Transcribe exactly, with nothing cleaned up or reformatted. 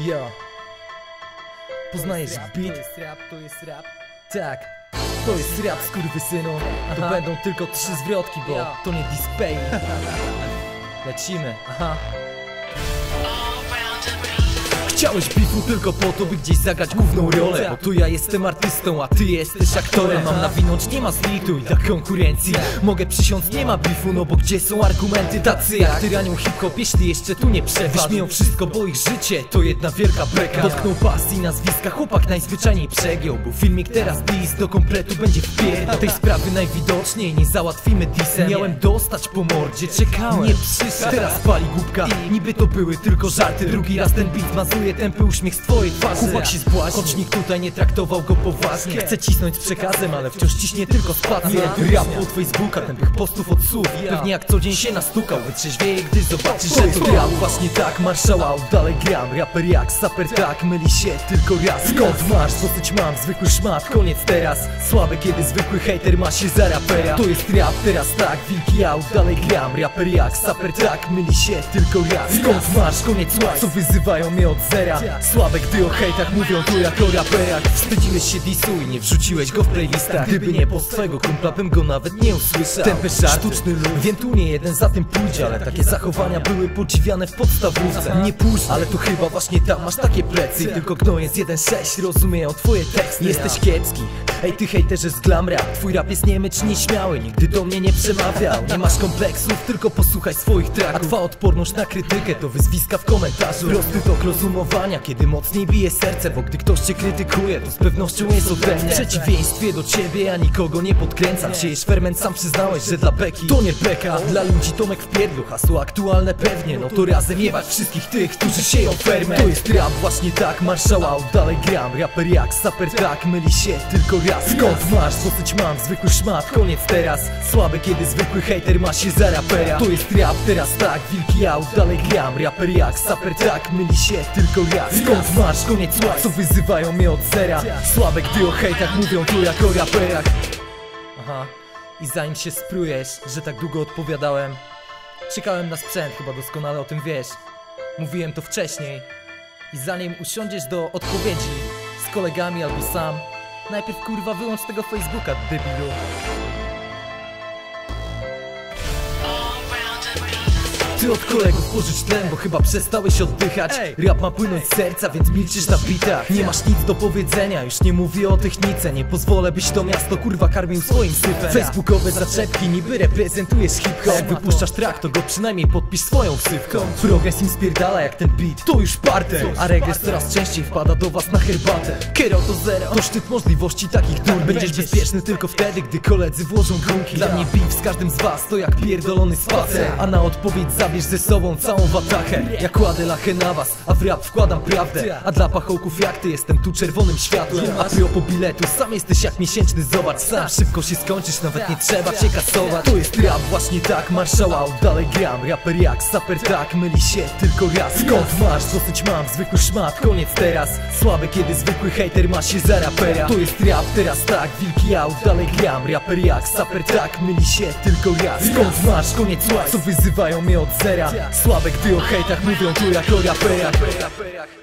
Ja. Poznajesz beat? To jest rap, to jest rap. Tak. To jest rap, skurwysynu. To będą tylko trzy zwrotki, bo Ja. to nie display. Lecimy. Aha. Chciałeś bifu tylko po to, by gdzieś zagrać główną rolę. Bo tu ja jestem artystą, a ty jesteś aktorem. Mam nawinąć, nie ma zlitu i tak konkurencji. Mogę przysiąc, nie ma bifu, no bo gdzie są argumenty? Tacy jak ty ranią hip-hop, jeśli jeszcze tu nie przewadł. Wyśmieją wszystko, bo ich życie to jedna wielka beka. Dotknął pasji nazwiska, chłopak najzwyczajniej przegiął. Bo filmik teraz dis do kompletu będzie wpierd. Tej sprawy najwidoczniej nie załatwimy disem. Miałem dostać po mordzie, czekałem, nie przyszedł. Teraz pali głupka, niby to były tylko żarty. Drugi raz ten beat mazuje tępy uśmiech z twojej twarzy. Chłopak się zbłaźni, choć nikt tutaj nie traktował go poważnie. Chce cisnąć z przekazem, ale wciąż ciśnie tylko spację. Rap od Facebooka, tępych postów od słów. Pewnie jak co dzień się nastukał, wytrzeźwieje, gdy zobaczy, że to rap. Właśnie tak, marszałał, dalej gram. Raper jak saper tak, myli się tylko raz. Skąd masz? Dosyć mam, zwykły szmat, koniec teraz. Słabe, kiedy zwykły hejter ma się za rapera. To jest rap, teraz tak, wilki out, dalej gram. Raper jak saper tak, myli się tylko raz. Skąd masz? Koniec łaj, co wyzywają mnie od zera. Słabe, gdy o hejtach mówią tu jak o raperach. Wstydziłeś się disu i nie wrzuciłeś go w playlistach. Gdyby nie post twego kumpla, bym go nawet nie usłyszał. Tępy żarty, sztuczny lud. Wiem, tu nie jeden za tym pójdzie, ale takie zachowania były podziwiane w podstawówce. Nie później, ale to chyba właśnie tam masz takie plecy. I tylko gnoje z jeden sześć rozumieją twoje teksty. Jesteś kiepski, ej ty hejterze z glam rap. Twój rap jest niemy czy nieśmiały, nigdy do mnie nie przemawiał. Nie masz kompleksów, tylko posłuchaj swoich tracków. A twa odporność na krytykę to wyzwiska w komentarzu. Prosty tok rozumowania, kiedy mocniej bije serce. Bo gdy ktoś cię krytykuje, to z pewnością jest ode mnie. W przeciwieństwie do ciebie ja nikogo nie podkręcam. Siejesz ferment, sam przyznałeś, że dla beki to nie beka. Dla ludzi Tomek w pierdlu, hasło aktualne pewnie. No to razem jebać wszystkich tych, którzy sieją ferment. To jest rap, właśnie tak, marszał out, dalej gram. Raper jak saper tak, myli się tylko raz. Skąd masz? Dosyć mam, zwykły szmat, koniec teraz. Słabe, kiedy zwykły hejter ma się za rapera. To jest rap, teraz tak, wilki out, dalej gram. Raper jak saper tak, myli się tylko raz. Skąd masz? Koniec łaj, co wyzywają mnie od zera. Słabe, gdy o hejtach mówią tu jak o raperach. Aha. I zanim się sprujesz, że tak długo odpowiadałem, czekałem na sprzęt, chyba doskonale o tym wiesz. Mówiłem to wcześniej. I zanim usiądziesz do odpowiedzi z kolegami albo sam, najpierw kurwa wyłącz tego Facebooka, debilu. Ty od kolegów pożycz tlen, bo chyba przestałeś oddychać. Rap ma płynąć z serca, więc milczysz na bitach. Nie masz nic do powiedzenia, już nie mówię o technice. Nie pozwolę, byś to miasto kurwa karmił swoim syfem. Facebookowe zaczepki, niby reprezentujesz hip-hop. Jak wypuszczasz track, to go przynajmniej podpisz swoją ksywką. Progres im spierdala jak ten beat, to już parte. A regres coraz częściej wpada do was na herbatę. Kero to zero, to szczyt możliwości takich dur. Będziesz bezpieczny tylko wtedy, gdy koledzy włożą gumki. Dla mnie beef z każdym z was to jak pierdolony spacer. A na odpowiedź za Bierz ze sobą całą watachę. Ja kładę lachę na was, a w rap wkładam prawdę. A dla pachołków jak ty jestem tu czerwonym światłem. A propos biletu, sam jesteś jak miesięczny, zobacz sam. Szybko się skończysz, nawet nie trzeba cię kasować. To jest rap, właśnie tak, marszał out, dalej gram. Raper jak saper tak, myli się tylko raz. Skąd masz? Dosyć mam, zwykły szmat, koniec teraz. Słabe, kiedy zwykły hejter ma się za rapera. To jest rap, teraz tak, wilki out, dalej gram. Raper jak saper tak, myli się tylko raz. Skąd masz? Koniec łaj, co wyzywają mnie od zera. Słabe, gdy o hejtach mówią tu jak o raperach.